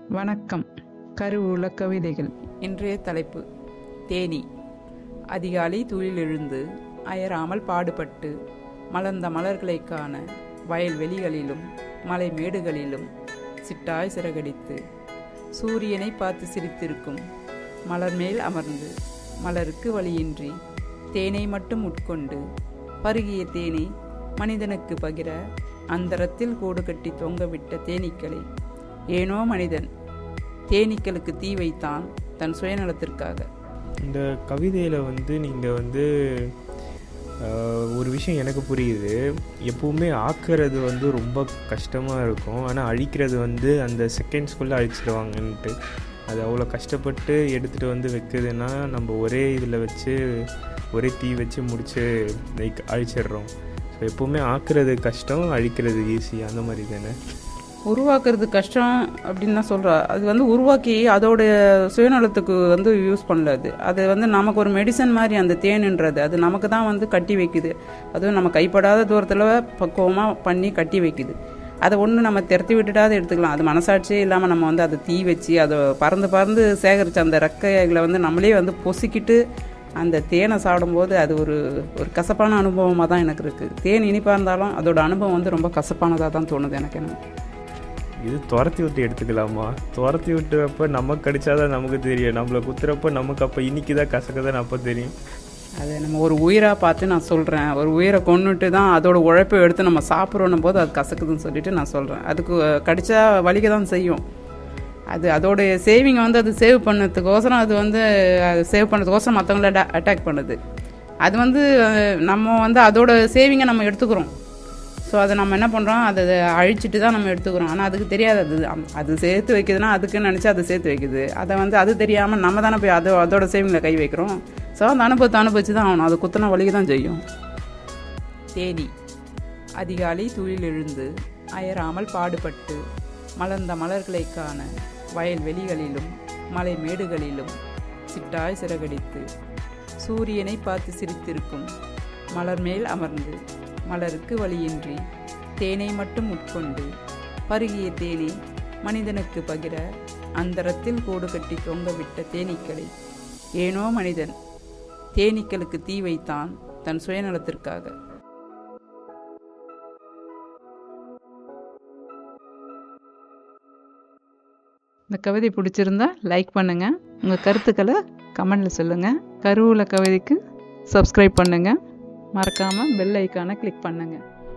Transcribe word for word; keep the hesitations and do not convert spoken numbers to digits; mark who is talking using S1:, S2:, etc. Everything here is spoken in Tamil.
S1: வணக்கம். கருவூல கவிதைகள்.
S2: இன்றைய தலைப்பு தேனி. அதிகாலை துயில் எழுந்து அயராமல் பாடுபட்டு மலர்ந்த மலர்களை காண வயல்வெளிகளிலும் மலை மேடுகளிலும் சிட்டாய் சிறகடித்து சூரியனை பார்த்து சிரித்திருக்கும் மலர் மேல் அமர்ந்து மலருக்கு வழியின்றி தேனை மட்டும் உட்கொண்டு பருகிய தேனை மனிதனுக்கு பகிர அந்தரத்தில் கூடு கட்டி தொங்கவிட்ட தேனீக்களை ஏனோ மனிதன் தேனீக்களுக்கு தீ வைத்தான் தன் சுயநலத்திற்காக.
S3: இந்த கவிதையில் வந்து நீங்கள் வந்து ஒரு விஷயம் எனக்கு புரியுது. எப்போவுமே ஆக்கிறது வந்து ரொம்ப கஷ்டமாக இருக்கும், ஆனால் அழிக்கிறது வந்து அந்த செகண்ட்ஸ்குள்ளே அழிச்சிடுவாங்கன்ட்டு. அது அவ்வளோ கஷ்டப்பட்டு எடுத்துகிட்டு வந்து வைக்குதுன்னா நம்ம ஒரே இதில் வச்சு ஒரே தீ வச்சு முடித்து லைக் அழிச்சிடுறோம். ஸோ எப்போவுமே ஆக்கிறது கஷ்டம், அழிக்கிறது ஈஸி, அந்த மாதிரி தானே.
S2: உருவாக்குறது கஷ்டம் அப்படின்னு தான் சொல்கிறா. அது வந்து உருவாக்கி அதோட சுயநலத்துக்கு வந்து யூஸ் பண்ணல. அது அது வந்து நமக்கு ஒரு மெடிசன் மாதிரி அந்த தேனுன்றது அது நமக்கு தான் வந்து கட்டி வைக்குது. அதுவும் நம்ம கைப்படாத தூரத்தில் பக்குவமாக பண்ணி கட்டி வைக்குது. அதை ஒன்று நம்ம திரட்டி விட்டுட்டாவது எடுத்துக்கலாம். அது மனசாட்சியே இல்லாமல் நம்ம வந்து அதை தீ வச்சு அதை பறந்து பறந்து சேகரித்த அந்த ரெக்கைகளை வந்து நம்மளே வந்து பொசிக்கிட்டு அந்த தேனை சாப்பிடும்போது அது ஒரு ஒரு கசப்பான அனுபவமாக தான் எனக்கு இருக்குது. தேன் இனிப்பாக இருந்தாலும் அதோட அனுபவம் வந்து ரொம்ப கசப்பானதாக தான் தோணுது எனக்கு. என்ன
S3: இது துரத்தி விட்டு எடுத்துக்கலாமா? துரத்தி விட்டுறப்ப நமக்கு கடிச்சாதான் நமக்கு தெரியும், நம்மளை குத்துறப்ப நமக்கு அப்போ இன்னைக்குதான் கசக்கதான் அப்போ தெரியும்.
S2: அது நம்ம ஒரு உயிராக பார்த்து நான் சொல்கிறேன். ஒரு உயிரை கொண்டுட்டு தான் அதோட உழைப்பை எடுத்து நம்ம சாப்பிட்றோன்னும் போது அது கசக்குதுன்னு சொல்லிட்டு நான் சொல்கிறேன். அதுக்கு கடிச்சா வலிக்க தான் செய்யும். அது அதோடைய சேவிங்கை வந்து அது சேவ் பண்ணதுக்கோசரம் அது வந்து சேவ் பண்ணுறதுக்கோசரம் மற்றவங்கள அட்டா அட்டாக் பண்ணுது. அது வந்து நம்ம வந்து அதோட சேவிங்கை நம்ம எடுத்துக்கிறோம். ஸோ அதை நம்ம என்ன பண்ணுறோம், அதை அழிச்சிட்டு தான் நம்ம எடுத்துக்கிறோம். ஆனால் அதுக்கு தெரியாது அது அது சேர்த்து வைக்குதுன்னா அதுக்குன்னு நினச்சி அதை சேர்த்து வைக்குது. அதை வந்து அது தெரியாமல் நம்ம தானே போய் அதோ அதோட சேவிங்கில் கை வைக்கிறோம். ஸோ அந்த அனுபவத்தை அனுபவிச்சு தான் ஆகணும். அது குத்தின வலிக்கு தான் செய்யும். தேனி. அதிகாலை துயில் எழுந்து அயராமல் பாடுபட்டு மலர்ந்த மலர்களை காண வயல்வெளிகளிலும் மலை மேடுகளிலும் சிட்டாய் சிறகடித்து சூரியனை பார்த்து சிரித்திருக்கும் மலர் மேல் அமர்ந்து மலருக்கு வழியின்றி தேனை மட்டும் உட்கொண்டு பருகிய தேனை மனிதனுக்கு பகிர அந்தரத்தில் கூடு கட்டி தொங்கவிட்ட தேனீக்களை ஏனோ மனிதன் தேனீக்களுக்கு தீ வைத்தான் தன் சுயநலத்திற்காக.
S1: இந்த கவிதை பிடிச்சிருந்தா லைக் பண்ணுங்கள். உங்கள் கருத்துக்களை கமெண்டில் சொல்லுங்கள். கருவூல கவிதைக்கு சப்ஸ்கிரைப் பண்ணுங்கள். மறக்காமல் பெல் ஐக்கானை கிளிக் பண்ணுங்கள்.